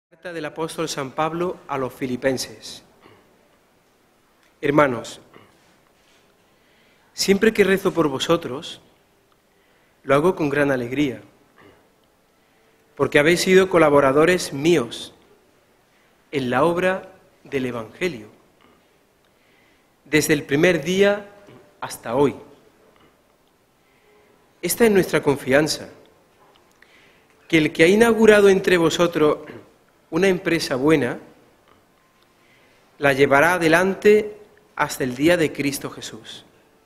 Carta del apóstol San Pablo a los Filipenses. Hermanos, siempre que rezo por vosotros, lo hago con gran alegría, porque habéis sido colaboradores míos en la obra del Evangelio, desde el primer día hasta hoy. Esta es nuestra confianza, que el que ha inaugurado entre vosotros una empresa buena, la llevará adelante hasta el día de Cristo Jesús.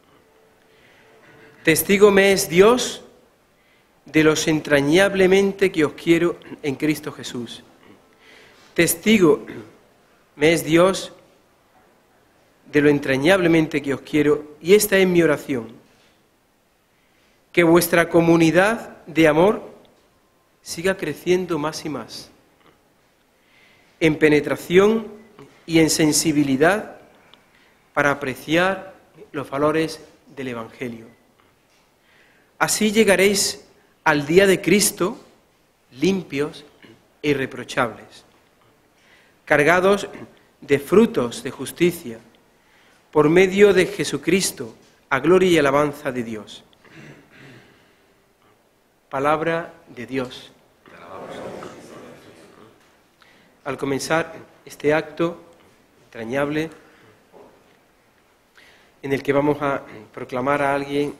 Testigo me es Dios de lo entrañablemente que os quiero en Cristo Jesús. Testigo me es Dios de lo entrañablemente que os quiero, y esta es mi oración: que vuestra comunidad de amor siga creciendo más y más, en penetración y en sensibilidad para apreciar los valores del Evangelio. Así llegaréis al día de Cristo limpios e irreprochables, cargados de frutos de justicia, por medio de Jesucristo, a gloria y alabanza de Dios. Palabra de Dios. Al comenzar este acto entrañable en el que vamos a proclamar a alguien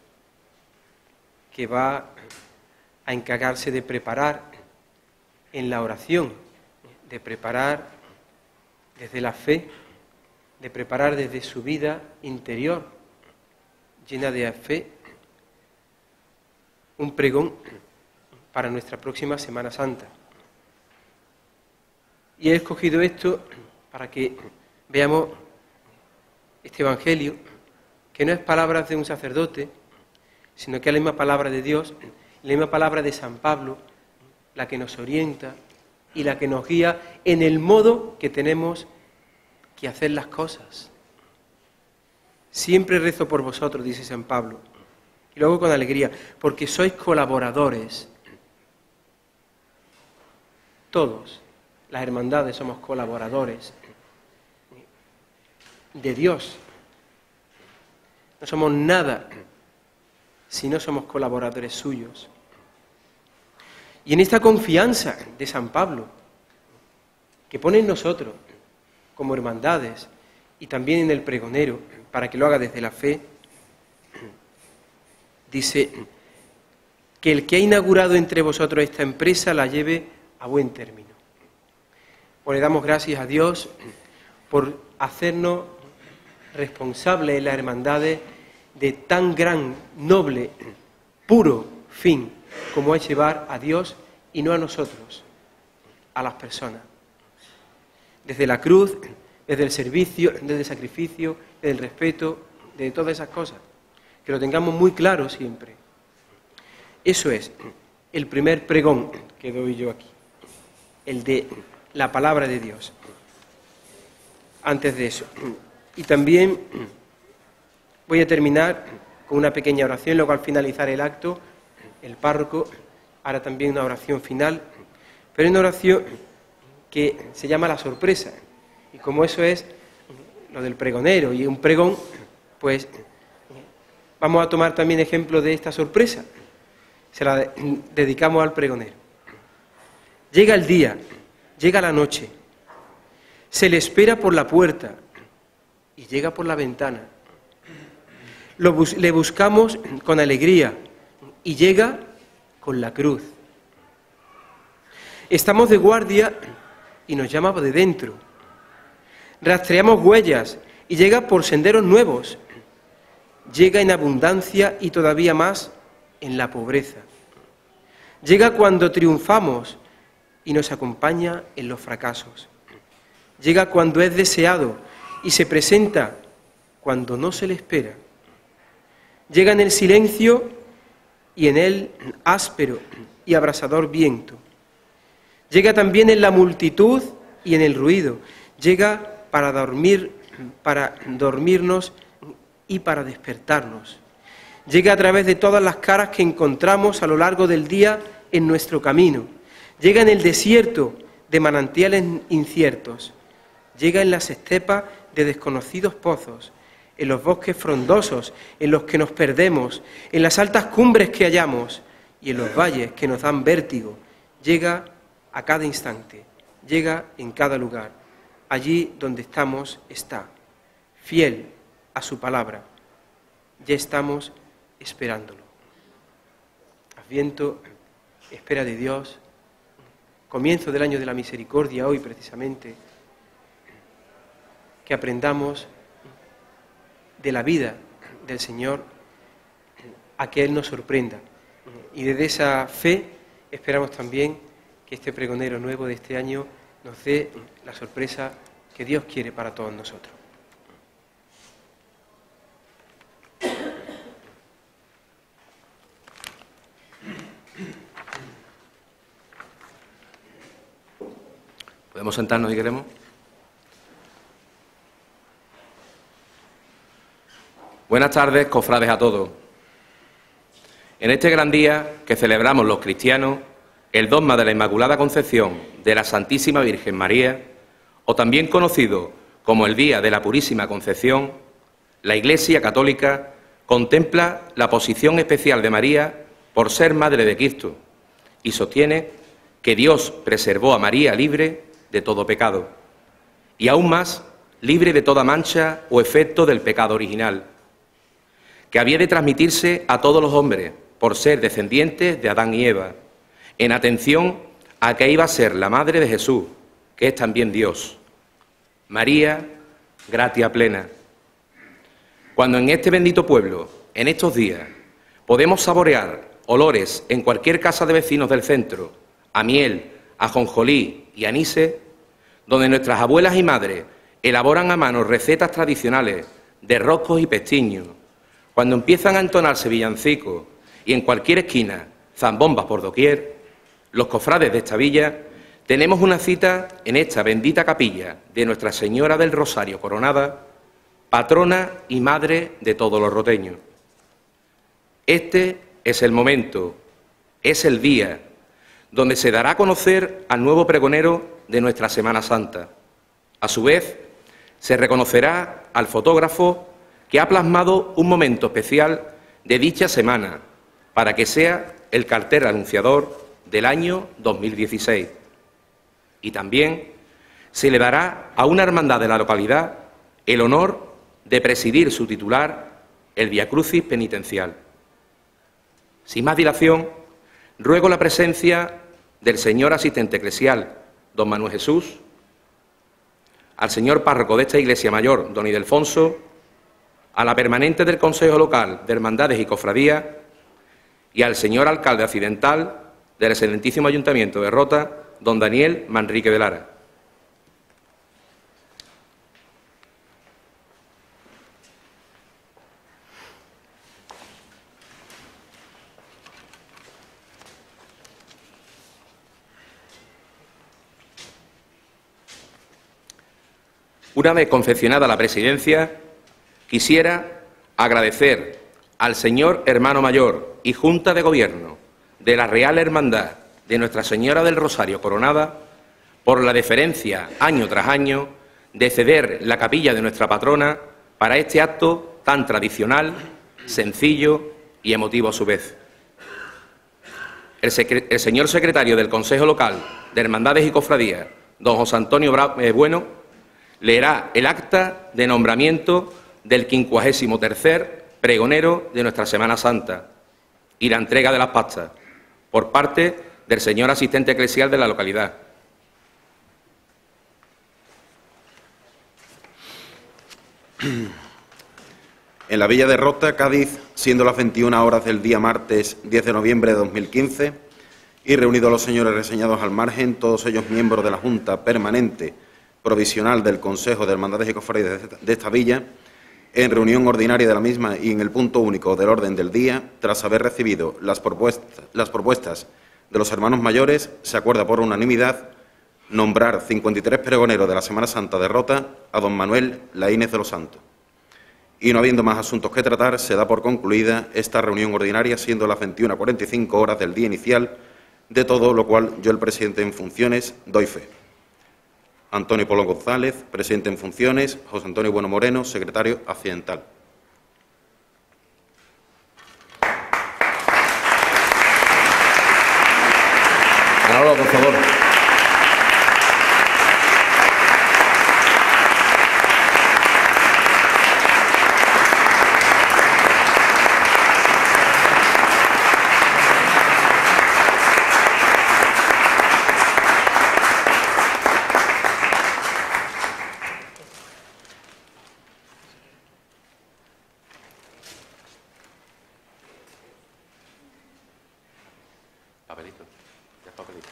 que va a encargarse de preparar en la oración, de preparar desde la fe, de preparar desde su vida interior, llena de fe, un pregón para nuestra próxima Semana Santa. Y he escogido esto para que veamos este Evangelio, que no es palabras de un sacerdote, sino que es la misma palabra de Dios, la misma palabra de San Pablo, la que nos orienta y la que nos guía en el modo que tenemos que hacer las cosas. Siempre rezo por vosotros, dice San Pablo, y luego con alegría, porque sois colaboradores. Todos, las hermandades, somos colaboradores de Dios. No somos nada si no somos colaboradores suyos. Y en esta confianza de San Pablo, que pone en nosotros como hermandades y también en el pregonero, para que lo haga desde la fe, dice que el que ha inaugurado entre vosotros esta empresa la lleve a buen término. Pues le damos gracias a Dios por hacernos responsables en las hermandades de tan gran, noble, puro fin como es llevar a Dios y no a nosotros, a las personas. Desde la cruz, desde el servicio, desde el sacrificio, desde el respeto, de todas esas cosas. Que lo tengamos muy claro siempre. Eso es el primer pregón que doy yo aquí, el de la palabra de Dios. Antes de eso. Y también voy a terminar con una pequeña oración, luego al finalizar el acto, el párroco hará también una oración final, pero una oración que se llama la sorpresa. Y como eso es lo del pregonero y un pregón, pues vamos a tomar también ejemplo de esta sorpresa. Se la dedicamos al pregonero. Llega el día, llega la noche, se le espera por la puerta y llega por la ventana. Le buscamos con alegría y llega con la cruz. Estamos de guardia y nos llama de dentro. Rastreamos huellas y llega por senderos nuevos. Llega en abundancia y todavía más en la pobreza. Llega cuando triunfamos y nos acompaña en los fracasos. Llega cuando es deseado y se presenta cuando no se le espera. Llega en el silencio y en el áspero y abrasador viento. Llega también en la multitud y en el ruido. Llega para dormirnos y para despertarnos. Llega a través de todas las caras que encontramos a lo largo del día en nuestro camino. Llega en el desierto de manantiales inciertos, llega en las estepas de desconocidos pozos, en los bosques frondosos en los que nos perdemos, en las altas cumbres que hallamos y en los valles que nos dan vértigo. Llega a cada instante, llega en cada lugar. Allí donde estamos está, fiel a su palabra. Ya estamos esperándolo. Adviento, espera de Dios, comienzo del año de la misericordia hoy precisamente, que aprendamos de la vida del Señor a que Él nos sorprenda. Y desde esa fe esperamos también que este pregonero nuevo de este año nos dé la sorpresa que Dios quiere para todos nosotros. ¿Podemos sentarnos si queremos? Buenas tardes, cofrades a todos. En este gran día que celebramos los cristianos, el dogma de la Inmaculada Concepción de la Santísima Virgen María, o también conocido como el Día de la Purísima Concepción, la Iglesia Católica contempla la posición especial de María por ser Madre de Cristo y sostiene que Dios preservó a María libre de todo pecado y aún más libre de toda mancha o efecto del pecado original, que había de transmitirse a todos los hombres por ser descendientes de Adán y Eva, en atención a que iba a ser la madre de Jesús, que es también Dios. María, gratia plena. Cuando en este bendito pueblo, en estos días, podemos saborear olores en cualquier casa de vecinos del centro, a miel, a ajonjolí y anise, donde nuestras abuelas y madres elaboran a mano recetas tradicionales de roscos y pestiños, cuando empiezan a entonarse villancicos y en cualquier esquina zambombas por doquier, los cofrades de esta villa tenemos una cita en esta bendita capilla de Nuestra Señora del Rosario Coronada, patrona y madre de todos los roteños. Este es el momento, es el día donde se dará a conocer al nuevo pregonero de nuestra Semana Santa. A su vez, se reconocerá al fotógrafo que ha plasmado un momento especial de dicha semana para que sea el cartel anunciador del año 2016. Y también se le dará a una hermandad de la localidad el honor de presidir su titular, el Vía Crucis penitencial. Sin más dilación, ruego la presencia del señor asistente eclesial, don Manuel Jesús, al señor párroco de esta iglesia mayor, don Ildefonso, a la permanente del Consejo Local de Hermandades y Cofradías y al señor alcalde accidental del excelentísimo Ayuntamiento de Rota, don Daniel Manrique de Lara. Una vez confeccionada la presidencia, quisiera agradecer al señor hermano mayor y Junta de Gobierno de la Real Hermandad de Nuestra Señora del Rosario Coronada por la deferencia año tras año de ceder la capilla de nuestra patrona para este acto tan tradicional, sencillo y emotivo a su vez. El señor secretario del Consejo Local de Hermandades y Cofradías, don José Antonio Bueno, leerá el acta de nombramiento del 53º pregonero de nuestra Semana Santa y la entrega de las pastas por parte del señor asistente eclesial de la localidad. En la villa de Rota, Cádiz, siendo las 21 horas del día martes 10 de noviembre de 2015, y reunidos los señores reseñados al margen, todos ellos miembros de la Junta Permanente Provisional del Consejo de Hermandades y Cofradías de esta villa, en reunión ordinaria de la misma y en el punto único del orden del día, tras haber recibido las propuestas de los hermanos mayores, se acuerda por unanimidad nombrar 53 pregoneros de la Semana Santa de Rota a don Manuel Laínez de los Santos. Y no habiendo más asuntos que tratar, se da por concluida esta reunión ordinaria, siendo las 21:45 horas del día inicial, de todo lo cual yo, el presidente en funciones, doy fe. Antonio Polo González, presidente en funciones. José Antonio Bueno Moreno, secretario accidental. Manolo, por favor. Papelito. Ya papelito.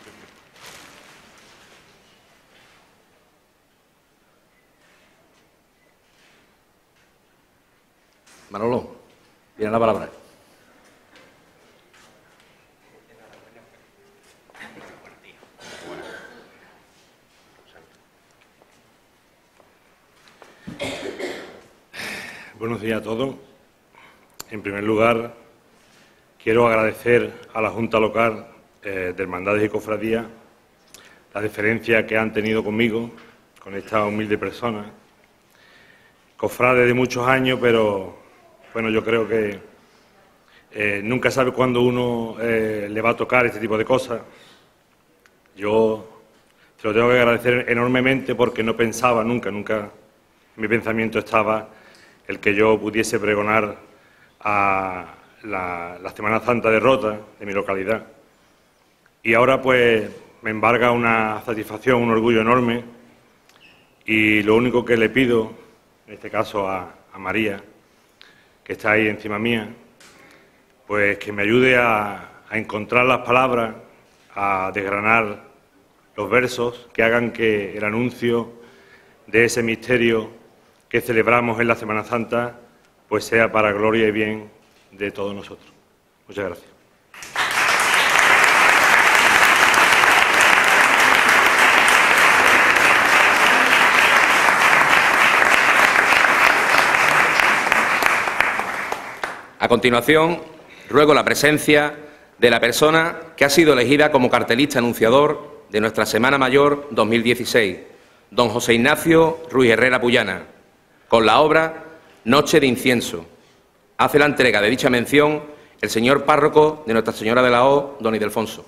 Manolo, tiene la palabra. Buenos días a todos. En primer lugar, quiero agradecer a la Junta Local de Hermandades y Cofradías la deferencia que han tenido conmigo, con esta humilde persona. Cofrade de muchos años, pero bueno, yo creo que nunca sabe cuándo uno le va a tocar este tipo de cosas. Yo te lo tengo que agradecer enormemente porque no pensaba nunca en mi pensamiento estaba el que yo pudiese pregonar a la Semana Santa de Rota, de mi localidad. Y ahora pues me embarga una satisfacción, un orgullo enorme, y lo único que le pido, en este caso a María, que está ahí encima mía, pues que me ayude a encontrar las palabras, a desgranar los versos que hagan que el anuncio de ese misterio que celebramos en la Semana Santa pues sea para gloria y bien de todos nosotros. Muchas gracias. A continuación, ruego la presencia de la persona que ha sido elegida como cartelista anunciador de nuestra Semana Mayor 2016, don José Ignacio Ruiz Herrera Puyana, con la obra Noche de Incienso. Hace la entrega de dicha mención el señor párroco de Nuestra Señora de la O, don Ildefonso.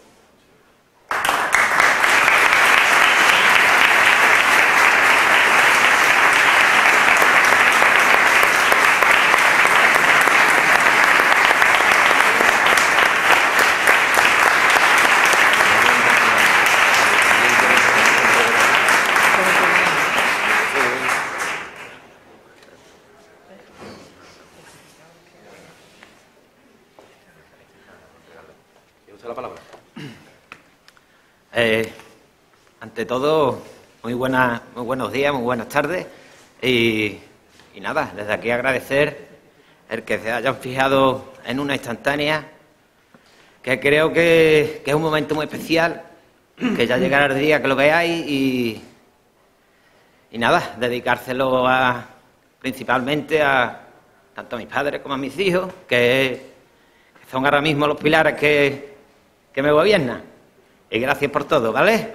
Ante todo, muy buenos días, muy buenas tardes y nada, desde aquí agradecer el que se hayan fijado en una instantánea, que creo que es un momento muy especial, que ya llegará el día que lo veáis y nada, dedicárselo principalmente tanto a mis padres como a mis hijos, que son ahora mismo los pilares que me gobiernan. Y gracias por todo, ¿vale?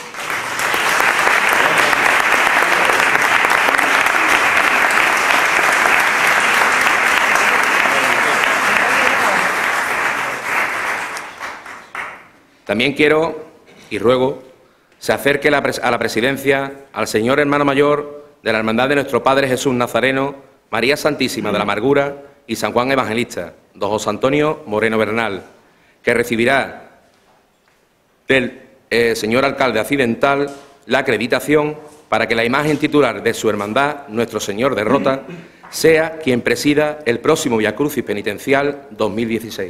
También quiero y ruego se acerque a la presidencia al señor hermano mayor de la Hermandad de nuestro Padre Jesús Nazareno, María Santísima de la Amargura y San Juan Evangelista, don José Antonio Moreno Bernal, que recibirá del señor alcalde accidental la acreditación para que la imagen titular de su hermandad, Nuestro Señor de Rota, sea quien presida el próximo Via Crucis Penitencial 2016.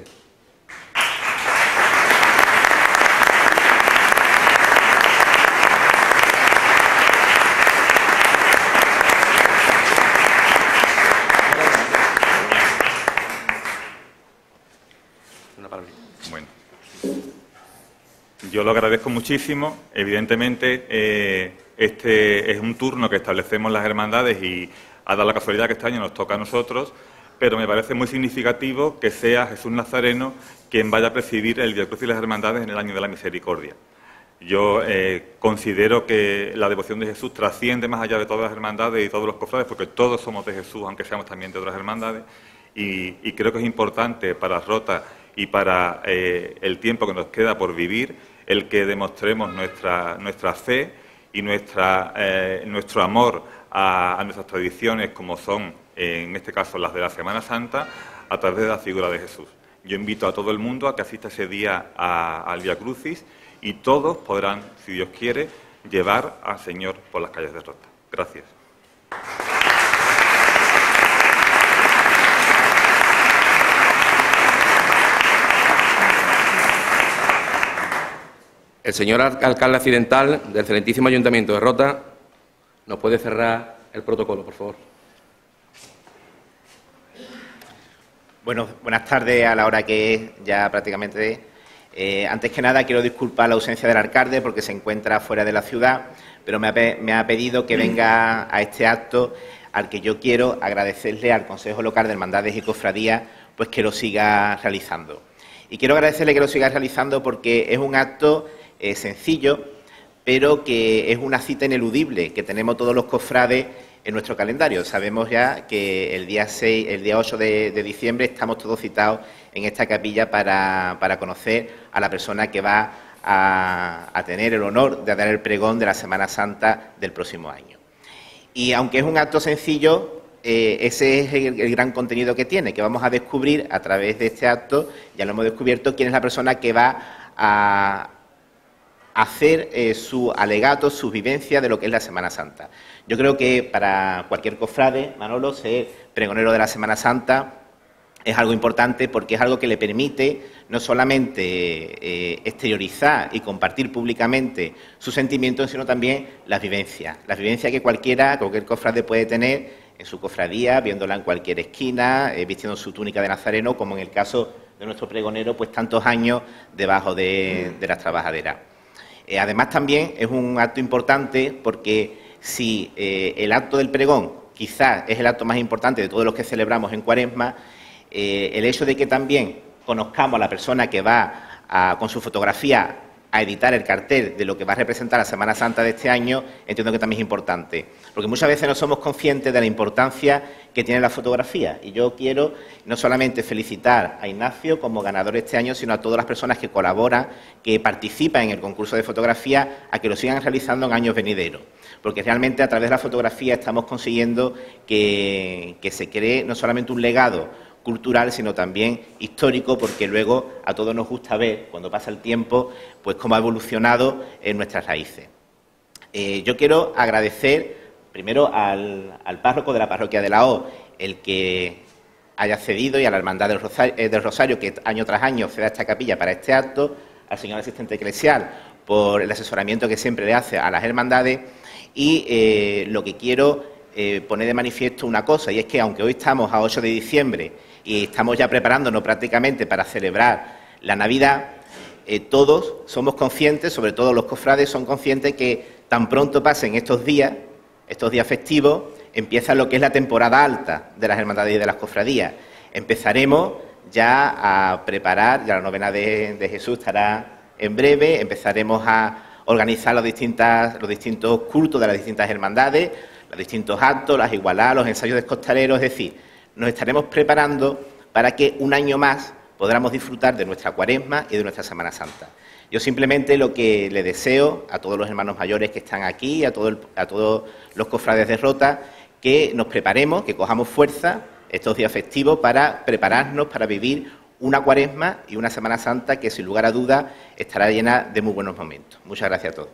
Bueno, yo lo agradezco muchísimo. Evidentemente, este es un turno que establecemos las hermandades y ha dado la casualidad que este año nos toca a nosotros. pero me parece muy significativo que sea Jesús Nazareno quien vaya a presidir el Vía Crucis y las Hermandades en el Año de la Misericordia. Yo considero que la devoción de Jesús trasciende más allá de todas las hermandades y todos los cofrades, porque todos somos de Jesús, aunque seamos también de otras hermandades, y creo que es importante para Rota y para el tiempo que nos queda por vivir el que demostremos nuestra fe y nuestro amor a nuestras tradiciones, como son, en este caso, las de la Semana Santa, a través de la figura de Jesús. Yo invito a todo el mundo a que asista ese día al Vía Crucis y todos podrán, si Dios quiere, llevar al Señor por las calles de Rota. Gracias. El señor alcalde accidental del excelentísimo Ayuntamiento de Rota nos puede cerrar el protocolo, por favor. Bueno, buenas tardes a la hora que es ya prácticamente. Antes que nada quiero disculpar la ausencia del alcalde porque se encuentra fuera de la ciudad, pero me ha pedido que venga a este acto al que yo quiero agradecerle al Consejo Local de Hermandades y Cofradías pues que lo siga realizando. Y quiero agradecerle que lo siga realizando porque es un acto sencillo, pero que es una cita ineludible que tenemos todos los cofrades en nuestro calendario. Sabemos ya que el día 8 de diciembre estamos todos citados en esta capilla para conocer a la persona que va a tener el honor de dar el pregón de la Semana Santa del próximo año. Y aunque es un acto sencillo, ese es el gran contenido que tiene, que vamos a descubrir a través de este acto, ya lo hemos descubierto, quién es la persona que va a hacer su alegato, su vivencia de lo que es la Semana Santa. Yo creo que para cualquier cofrade, Manolo, ser pregonero de la Semana Santa es algo importante porque es algo que le permite no solamente exteriorizar y compartir públicamente sus sentimientos, sino también las vivencias que cualquier cofrade puede tener en su cofradía, viéndola en cualquier esquina, vistiendo su túnica de nazareno, como en el caso de nuestro pregonero, pues tantos años debajo de las trabajaderas. Además, también es un acto importante porque si el acto del pregón quizás es el acto más importante de todos los que celebramos en Cuaresma, el hecho de que también conozcamos a la persona que va con su fotografía a editar el cartel de lo que va a representar la Semana Santa de este año, entiendo que también es importante, porque muchas veces no somos conscientes de la importancia que tiene la fotografía. Y yo quiero no solamente felicitar a Ignacio como ganador este año, sino a todas las personas que colaboran, que participan en el concurso de fotografía, a que lo sigan realizando en años venideros, porque realmente a través de la fotografía estamos consiguiendo que se cree no solamente un legado cultural, sino también histórico, porque luego a todos nos gusta ver, cuando pasa el tiempo, pues cómo ha evolucionado en nuestras raíces. Yo quiero agradecer primero al párroco de la parroquia de la O, el que haya cedido, y a la Hermandad del Rosario, que año tras año cede a esta capilla para este acto, al señor asistente eclesial por el asesoramiento que siempre le hace a las hermandades, y lo que quiero poner de manifiesto una cosa, y es que aunque hoy estamos a 8 de diciembre y estamos ya preparándonos prácticamente para celebrar la Navidad, todos somos conscientes, sobre todo los cofrades, son conscientes que tan pronto pasen estos días festivos, empieza lo que es la temporada alta de las hermandades y de las cofradías. Empezaremos ya a preparar, ya la novena de Jesús estará en breve, empezaremos a organizar los distintos cultos de las distintas hermandades, los distintos actos, las igualadas, los ensayos de costaleros, es decir, nos estaremos preparando para que un año más podamos disfrutar de nuestra Cuaresma y de nuestra Semana Santa. Yo simplemente lo que le deseo a todos los hermanos mayores que están aquí, a todos los cofrades de Rota, que nos preparemos, que cojamos fuerza estos días festivos para prepararnos para vivir una Cuaresma y una Semana Santa que, sin lugar a dudas, estará llena de muy buenos momentos. Muchas gracias a todos.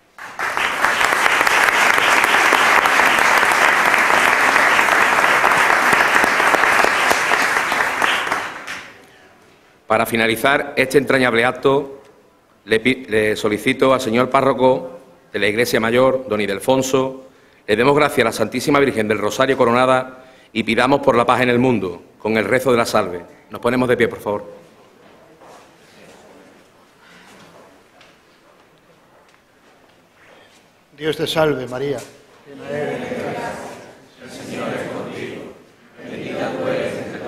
Para finalizar este entrañable acto, le solicito al señor párroco de la Iglesia Mayor, don Ildefonso, le demos gracias a la Santísima Virgen del Rosario Coronada y pidamos por la paz en el mundo, con el rezo de la salve. Nos ponemos de pie, por favor. Dios te salve, María. El Señor es contigo. Bendita tú eres entre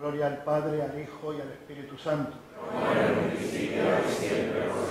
Gloria al Padre, al Hijo y al Espíritu Santo. Como en el principio, siempre,